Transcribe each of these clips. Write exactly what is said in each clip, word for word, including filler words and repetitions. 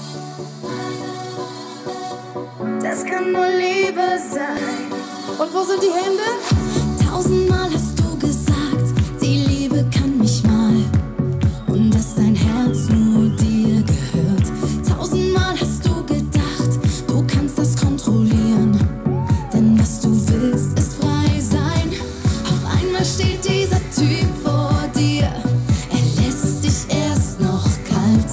Das kann nur Liebe sein. Und wo sind die Hände? Tausendmal hast du gesagt, die Liebe kann mich mal. Und dass dein Herz nur dir gehört. Tausendmal hast du gedacht, du kannst das kontrollieren. Denn was du willst, ist frei sein. Auf einmal steht dieser Typ vor dir. Er lässt dich erst noch kalt.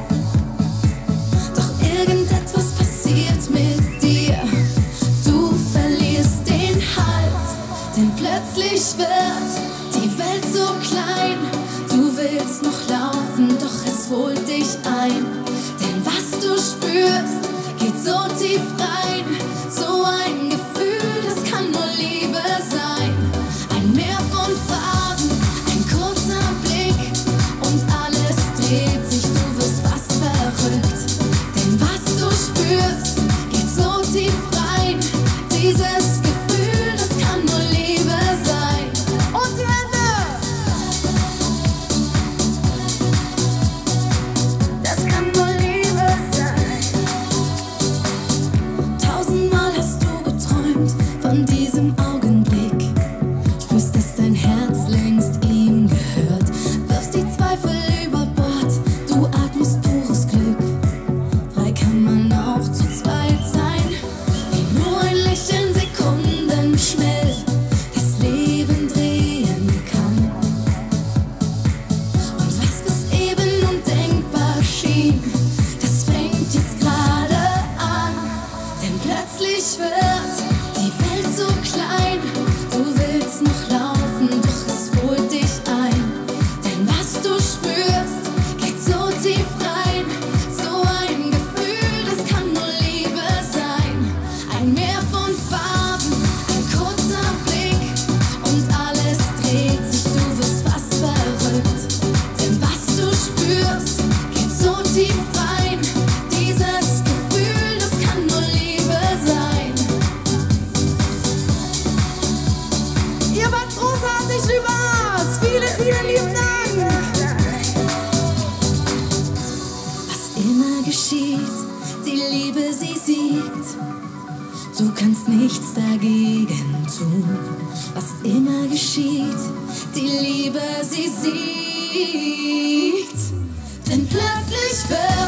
Doch irgendetwas passiert mit dir. Du verlierst den Halt. Denn plötzlich wird die Welt so klein. Du willst noch laufen, doch es holt dich ein. Denn was du spürst, geht so tief rein. So ein Gefühl, das kann nur Liebe sein. Ein Meer von Farben, ein kurzer Blick und alles dreht sich, du wirst fast verrückt. Denn was du spürst, geht so tief rein. Dieses Gefühl, das kann nur Liebe sein. Und die Hände! Das kann nur Liebe sein. Tausendmal hast du geträumt von diesem Augenblick. Spürst, dass dein Herz längst ihm gehört. Wirfst die Zweifel über Bord, du atmest pures Glück. Frei kann man auch zu zweit sein. Wie nur ein Lächeln sekundenschnell das Leben drehen kann. Und was bis eben undenkbar schien, das fängt jetzt gerade an. Denn plötzlich wird die Welt so klein. Du willst noch laufen, doch es holt dich ein. Denn was du spürst, geht so tief rein. So ein Gefühl, das kann nur Liebe sein. Ein Meer von Farben, ein kurzer Blick und alles dreht sich, du wirst fast verrückt. Denn was du spürst, geht so tief rein. Dieses Gefühl, das kann nur Liebe sein. Ihr wart großartig, Lübers! Vielen, vielen lieben Dank! Was immer geschieht, die Liebe, sie siegt. Du kannst nichts dagegen tun. Was immer geschieht, die Liebe, sie siegt. Denn plötzlich wird